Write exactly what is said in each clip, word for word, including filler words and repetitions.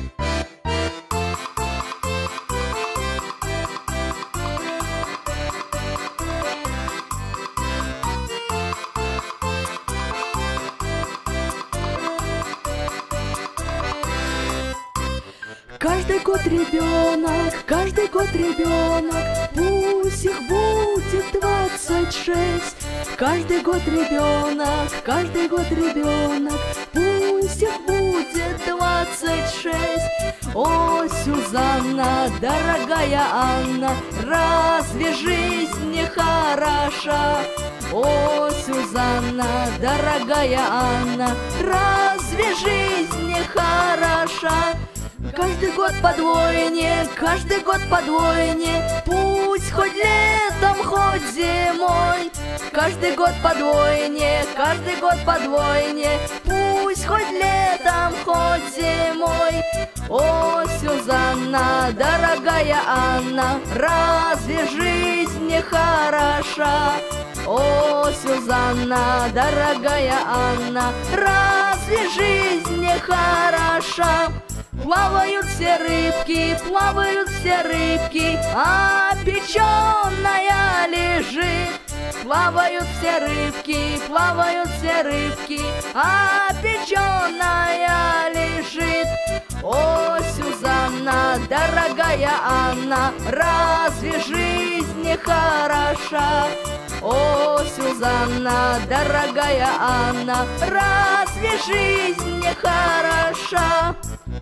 Каждый год ребенок, каждый год ребенок, пусть их будет двадцать шесть. Каждый год ребенок, каждый год ребенок, пусть их будет двадцать шесть. О, Сюзанна, дорогая Анна, разве жизнь не хороша? О, Сюзанна, дорогая Анна, разве жизнь не хороша? Каждый год подвойне, каждый год подвойне, пусть хоть летом, хоть зимой. Каждый год подвойне, каждый год подвойне, пусть хоть летом, хоть зимой. О, Сюзанна, дорогая Анна, разве жизнь не хороша? О, Сюзанна, дорогая Анна, разве жизнь не хороша? Плавают все рыбки, плавают все рыбки, а печеная лежит. Плавают все рыбки, плавают все рыбки, а печеная лежит. О, Сюзанна, дорогая Анна, разве жизнь не хороша? О, Сюзанна, дорогая Анна, разве жизнь не хороша?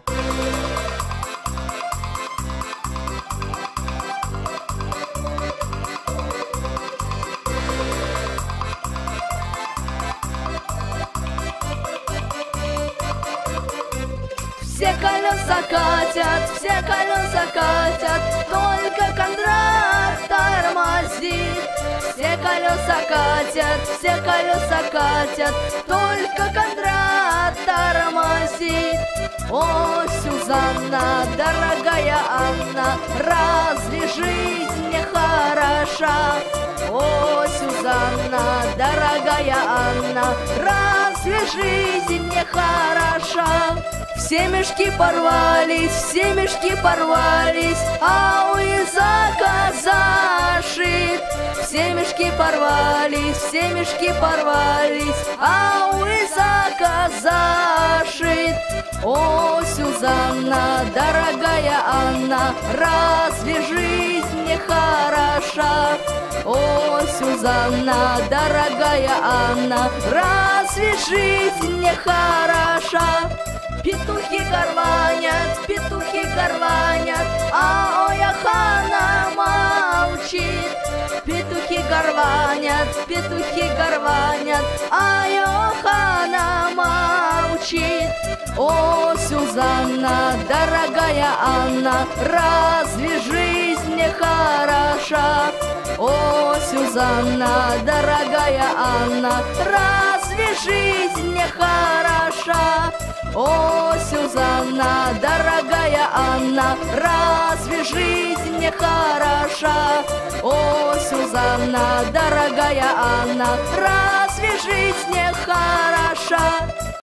Все колеса катят, все колеса катят, только Кондрат тормозит. Все колеса катят, все колеса катят, только Кондрат тормозит. О, Сюзанна, дорогая Анна, разве жизнь не хороша? О, Сюзанна, дорогая Анна, разве жизнь не хороша? Все мешки порвались, все мешки порвались, а у Изака зашит. Все мешки порвались, все мешки порвались, а у Изака зашит. О, Сюзанна, дорогая Анна, разве жизнь не хороша? О, Сюзанна, дорогая Анна, разве жизнь не хороша? Петухи горланят, петухи горланят, а Ойахана молчит. Петухи горланят, петухи горланят, а Ойахана молчит. О, Сюзанна, дорогая Анна, разве жизнь не хороша? О, Сюзанна, дорогая Анна, разве жизнь не хороша? О, Сюзанна, дорогая Анна, разве жизнь не хороша? О, Сюзанна, дорогая Анна, разве жизнь не хороша?